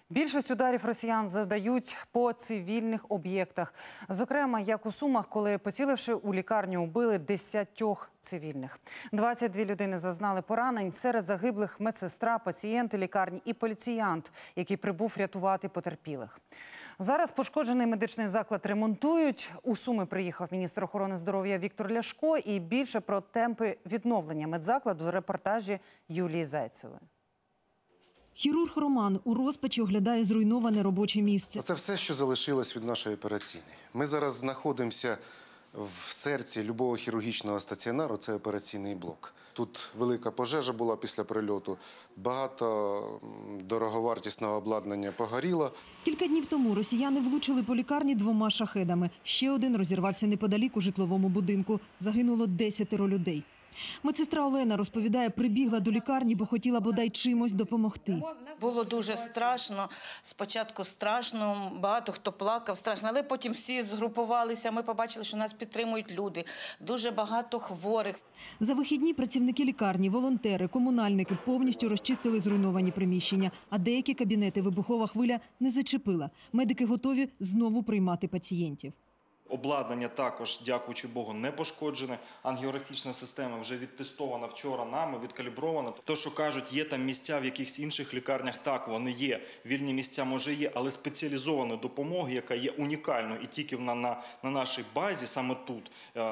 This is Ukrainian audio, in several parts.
Більшість ударів росіян завдають по цивільних об'єктах. Зокрема, як у Сумах, коли, поціливши у лікарню, убили 10 цивільних. 22 людини зазнали поранень. Серед загиблих медсестра, пацієнти лікарні і поліціянт, який прибув рятувати потерпілих. Зараз пошкоджений медичний заклад ремонтують. У Суми приїхав міністр охорони здоров'я Віктор Ляшко. І більше про темпи відновлення медзакладу в репортажі Юлії Зайцевої. Хірург Роман у розпачі оглядає зруйноване робоче місце. Це все, що залишилось від нашої операційної. Ми зараз знаходимося в серці любого хірургічного стаціонару, це операційний блок. Тут велика пожежа була після прильоту, багато дороговартісного обладнання погоріло. Кілька днів тому росіяни влучили по лікарні 2 шахедами. Ще один розірвався неподалік у житловому будинку. Загинуло 10 людей. Медсестра Олена розповідає, прибігла до лікарні, бо хотіла бодай чимось допомогти. Було дуже страшно, спочатку страшно, багато хто плакав, страшно, але потім всі згрупувалися, ми побачили, що нас підтримують люди, дуже багато хворих. За вихідні працівники лікарні, волонтери, комунальники повністю розчистили зруйновані приміщення, а деякі кабінети вибухова хвиля не зачепила. Медики готові знову приймати пацієнтів. Обладнання також, дякуючи Богу, не пошкоджене. Ангіографічна система вже відтестована вчора нами, відкалібрована. То, що кажуть, є там місця в якихось інших лікарнях, так, вони є. Вільні місця, може, є, але спеціалізованої допомоги, яка є унікальною і тільки на нашій базі, саме тут,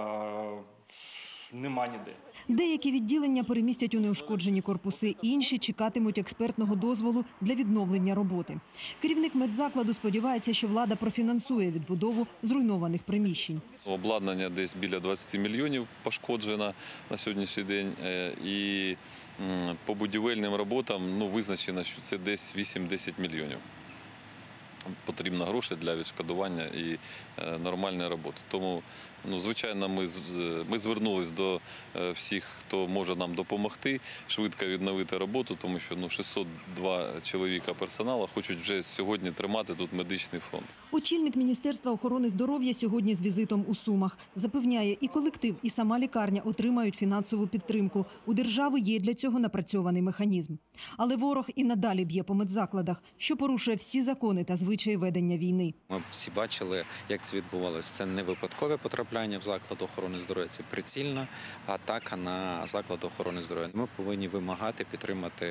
нема ніде. Деякі відділення перемістять у неушкоджені корпуси, інші чекатимуть експертного дозволу для відновлення роботи. Керівник медзакладу сподівається, що влада профінансує відбудову зруйнованих приміщень. Обладнання десь біля 20 мільйонів пошкоджено на сьогоднішній день. І по будівельним роботам визначено, що це десь 8-10 мільйонів. Потрібно гроші для відшкодування і нормальної роботи. Тому, звичайно, ми звернулись до всіх, хто може нам допомогти, швидко відновити роботу, тому що 602 чоловіка персоналу хочуть вже сьогодні тримати тут медичний фронт. Очільник Міністерства охорони здоров'я сьогодні з візитом у Сумах. Запевняє, і колектив, і сама лікарня отримають фінансову підтримку. У держави є для цього напрацьований механізм. Але ворог і надалі б'є по медзакладах, що порушує всі закони та звичаї ведення війни. Ми всі бачили, як це відбувалося. Це не випадкове потрапляння в заклад охорони здоров'я, це прицільна атака на заклад охорони здоров'я. Ми повинні вимагати підтримати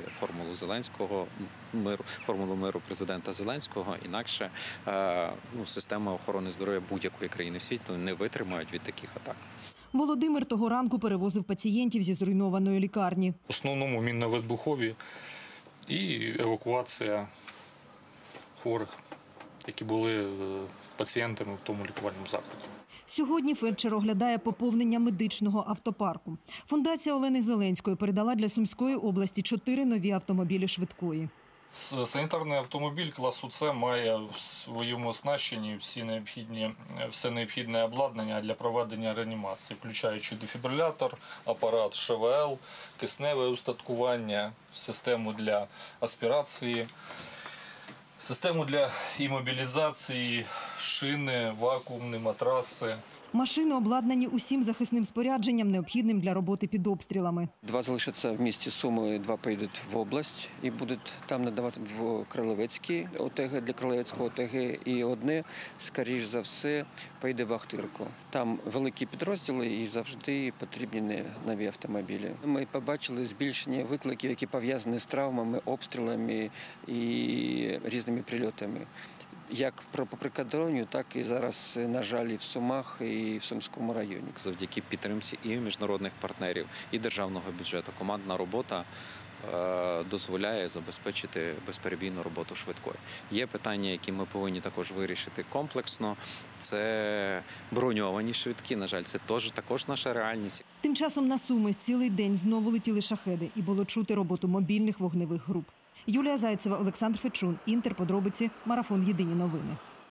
формулу миру президента Зеленського, інакше система охорони здоров'я будь-якої країни в світі не витримають від таких атак. Володимир того ранку перевозив пацієнтів зі зруйнованої лікарні. В основному мінно-вибухові і евакуація хворих, які були пацієнтами в тому лікувальному закладі. Сьогодні фельдшер оглядає поповнення медичного автопарку. Фундація Олени Зеленської передала для Сумської області 4 нові автомобілі швидкої. Санітарний автомобіль класу С має в своєму оснащенні все необхідне обладнання для проведення реанімації, включаючи дефібрилятор, апарат ШВЛ, кисневе устаткування, систему для аспірації, систему для імобілізації, шини, вакуумні матраси. Машини обладнані усім захисним спорядженням, необхідним для роботи під обстрілами. 2 залишаться в місті Суми, 2 поїдуть в область і будуть там надавати в Кролевецькій ОТГ, для Кролевецького ОТГ. І одне, скоріш за все, поїде в Ахтирку. Там великі підрозділи і завжди потрібні нові автомобілі. Ми побачили збільшення викликів, які пов'язані з травмами, обстрілами і різними прильотами. Як по прикордонню, так і зараз, на жаль, і в Сумах, і в Сумському районі. Завдяки підтримці і міжнародних партнерів, і державного бюджету командна робота дозволяє забезпечити безперебійну роботу швидкої. Є питання, які ми повинні також вирішити комплексно. Це броньовані швидкі, на жаль, це також наша реальність. Тим часом на Суми цілий день знову летіли шахеди і було чути роботу мобільних вогневих груп. Юлія Зайцева, Олександр Фечун, Інтер, подробиці, Марафон, Єдині новини.